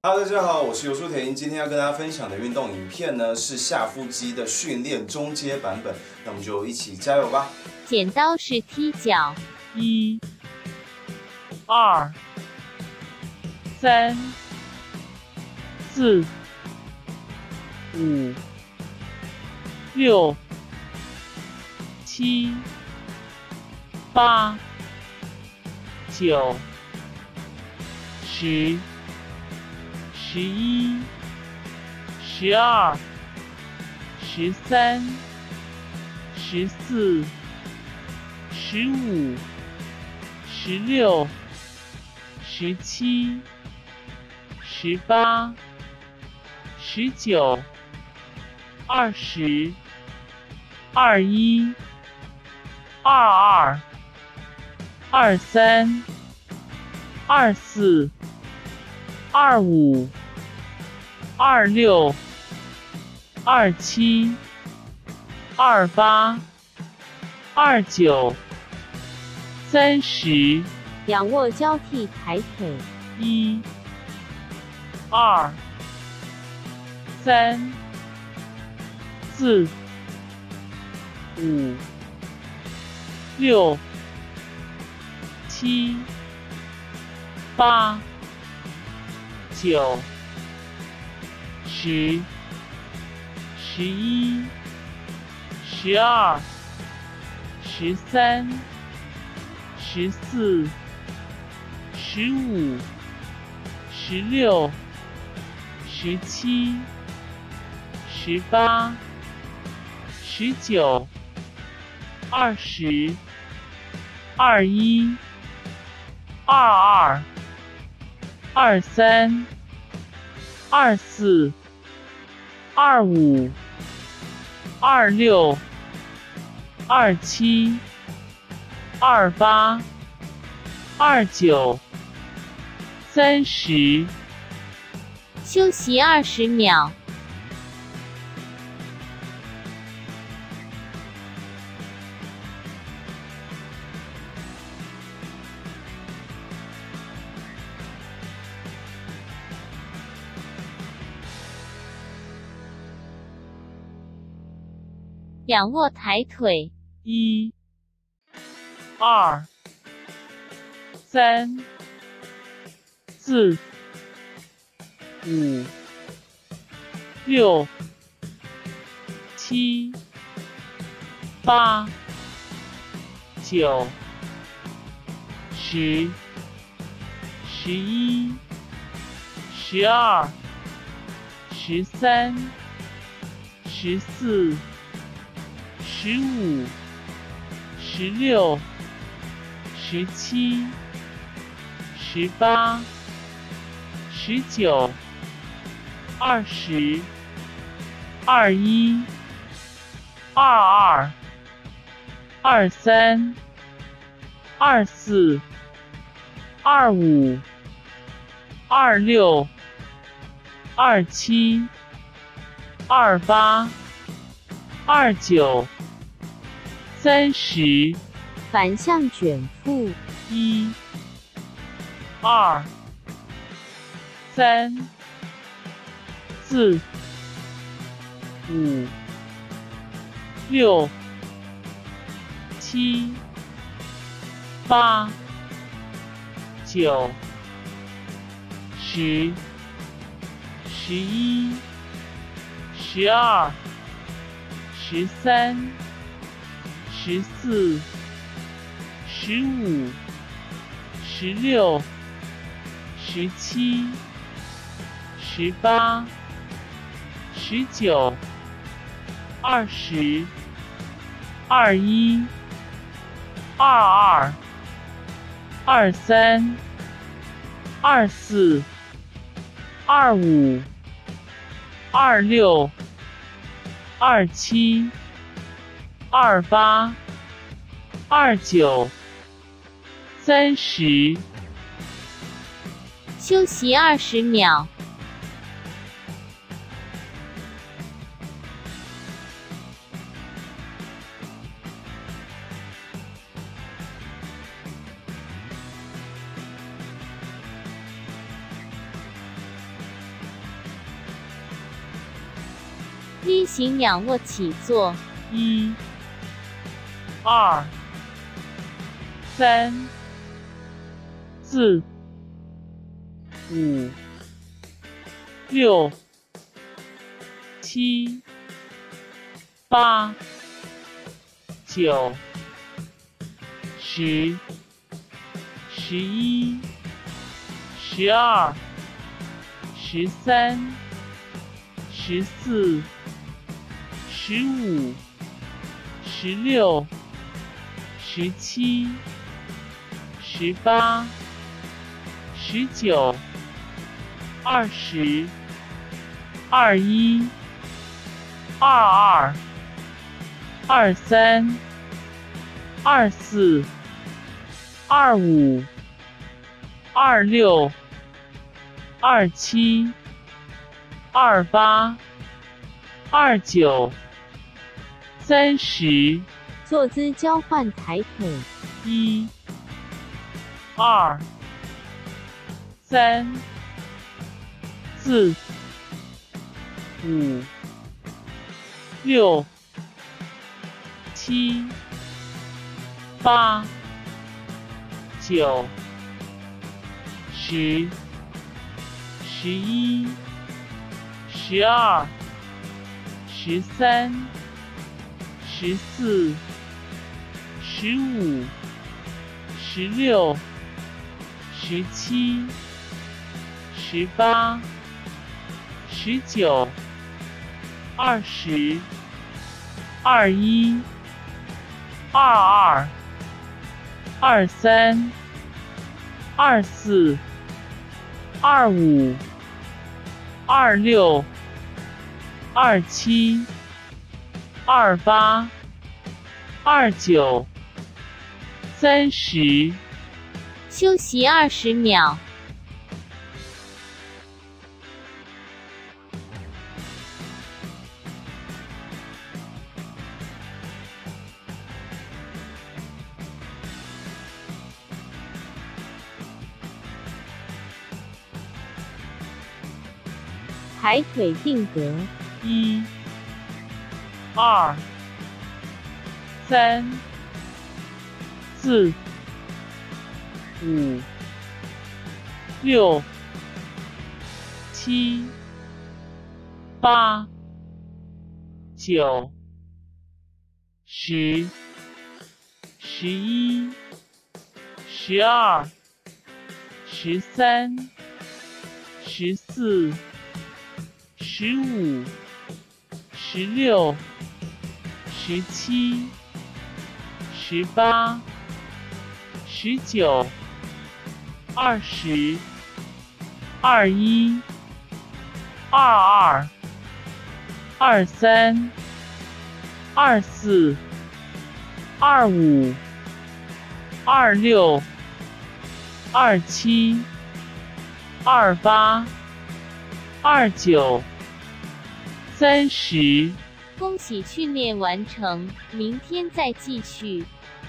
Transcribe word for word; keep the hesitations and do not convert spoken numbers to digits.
Hello， 大家好，我是尤书田。今天要跟大家分享的运动影片呢是下腹肌的训练中阶版本，那我们就一起加油吧！ 剪刀式踢脚， 一、二、三、四、五、六、七、八、九、十。十一、十二、十三、十四、十五、十六、十七、十八、十九、二十、二一、二二、二三、二四、二五、二六、二七、二八、二九、三十。 仰卧交替抬腿， 一、二、三、四、五、六、七、八。九、十、十一、十二、十三、十四、十五、十六、十七、十八、十九、二十、二一、二二、二三、二四、二五、二六、二七、二八、二九、三十。 休息二十秒。仰卧抬腿， 一、二、三、四、五、六、七、八、九、十、十一、十二、十三、十四。十五、十六、十七、十八、十九、二十、二一、二二、二三、二四、二五、二六、二七、二八、二九。三十， 反向卷腹， 一、二、三、四、五、六、七、八、九、十、十一、十二、十三。十四、十五、十六、十七、十八、十九、二十、二一、二二、二三、二四、二五、二六、二七。二八、二九、三十。 休息二十秒。 行仰卧起坐。 一、二、三、四、五、六、七、八、九、十、十一、十二、十三、十四、十五、十六、十七、十八、十九、二十、二一、二二、二三、二四、二五、二六、二七、二八、二九、三十。 坐姿交换抬腿。 一、二、三、四、五、六、七、八、九、十、十一、十二、十三、十四、十五、十六、十七、十八、十九、二十、二一、二二、二三、二四、二五、二六、二七、二八、二九、三十。 休息二十秒。抬腿定格。 一、二、三、四、五、六、七、八、九、十、十一、十二、十三、十四、十五、十六、十七、十八、十九、二十、二一、二二、二三、二四、二五、二六、二七、二八、二九、三十。 恭喜训练完成，明天再继续。